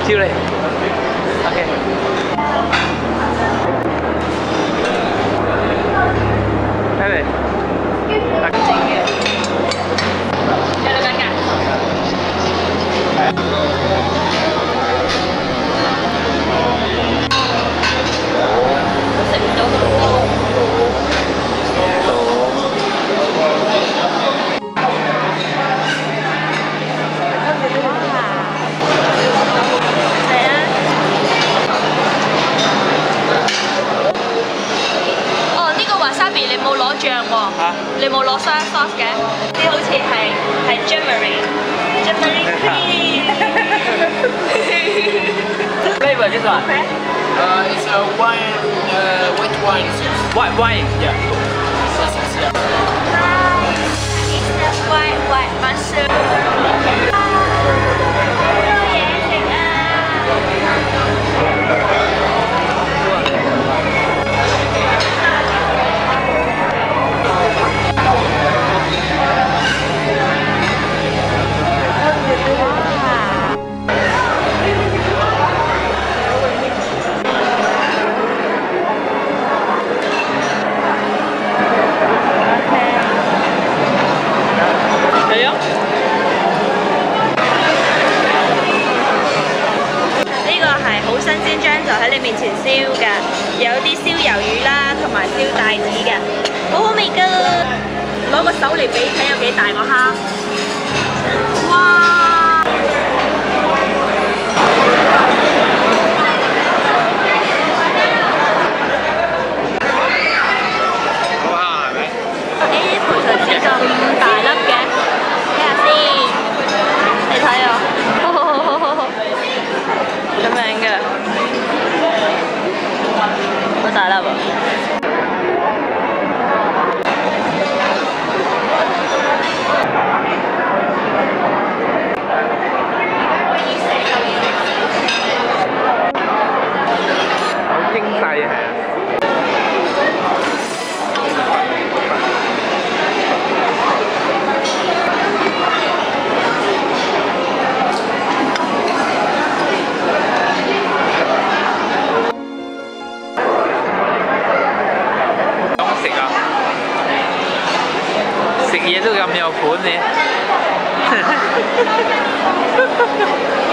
燒嚟。OK。睇嚟。有兩間㗎。食唔到咁多。 你冇攞醬喎，你冇攞 soy sauce 嘅，啲好似係 Jammery cream。 Flavor this one? It's a wine, white wine. White wine, yeah. It's a white mushroom. 新鮮章就喺你面前燒㗎，有啲燒魷魚啦，同埋燒帶子嘅，好好味㗎！攞個手嚟比睇有幾大個蝦，哇！ 好蝦係咪？ 呢啲培根似咁大粒嘅，睇下先，你睇我。 咁樣嘅，好大粒喎！ 好精細係啊！食嘢都咁有款你。